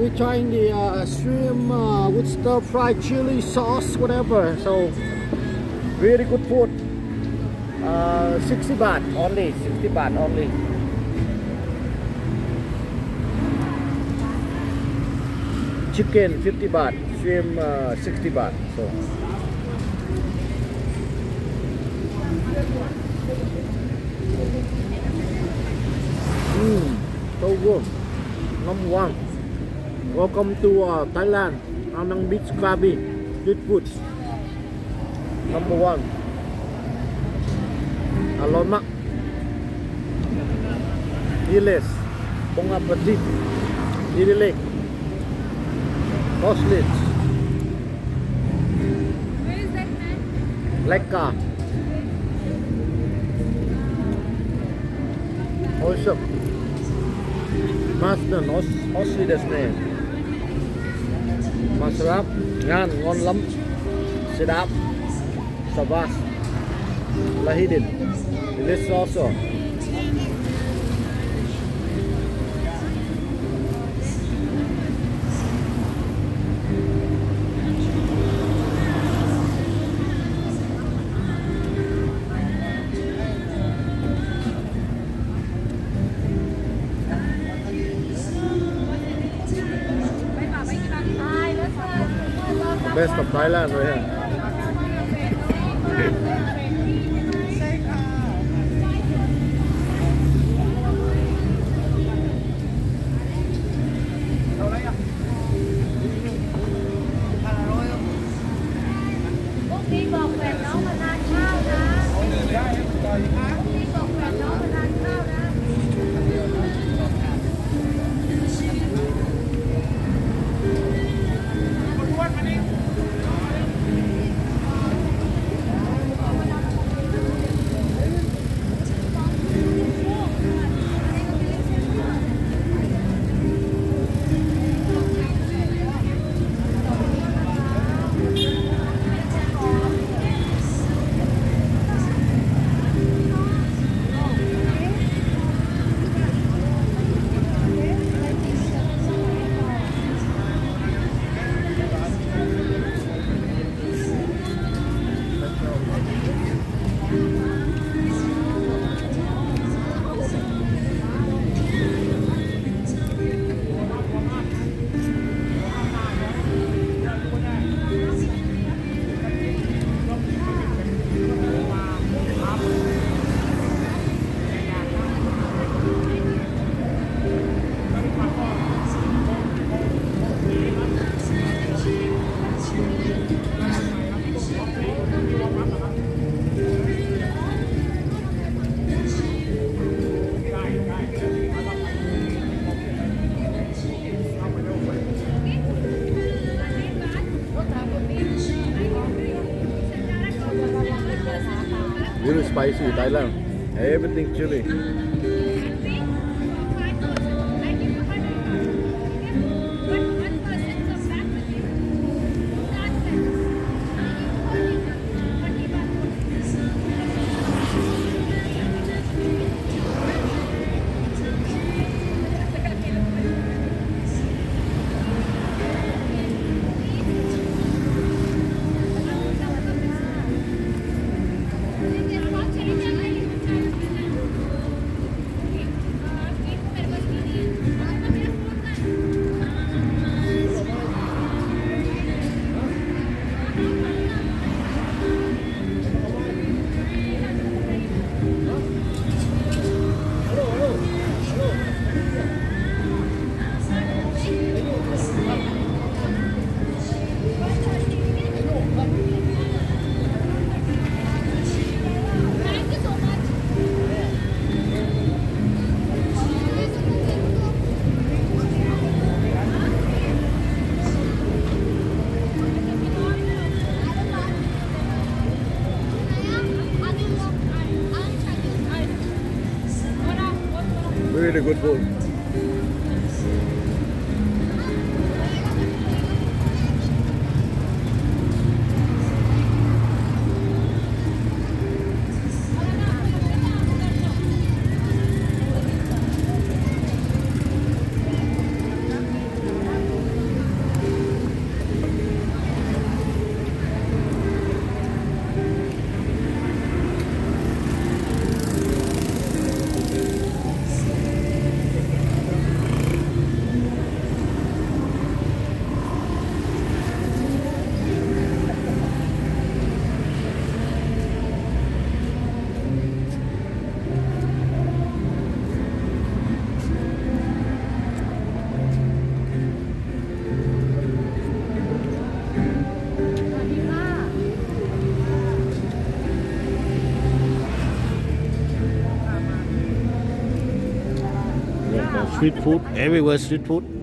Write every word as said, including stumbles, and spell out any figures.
we're trying the uh, shrimp uh, with stir fried chili sauce, whatever. So really good food. Uh, sixty baht only. sixty baht only. Chicken fifty baht. Shrimp uh, sixty baht. So. Mmm, so good. Number one. Welcome to uh, Thailand. Anang Beach Krabi. Good food. Number one. อร่อยมาก Diles. Bon appetit. Diles. Ostrich. Where is that man? Lekka. Awesome. Master Aussieですね。Masarap. Ngan, ngon lắm. Sedap. Sabas. Lahidin. This also. Best of Thailand right here. Really spicy Thailand. Everything chili. Really good food. Street food, everywhere street food.